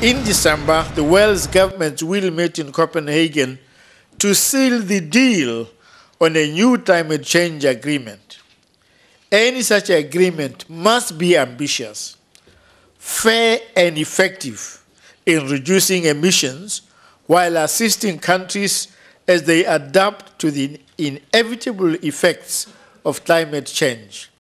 In December, the world's governments will meet in Copenhagen to seal the deal on a new climate change agreement. Any such agreement must be ambitious, fair and effective in reducing emissions while assisting countries as they adapt to the inevitable effects of climate change.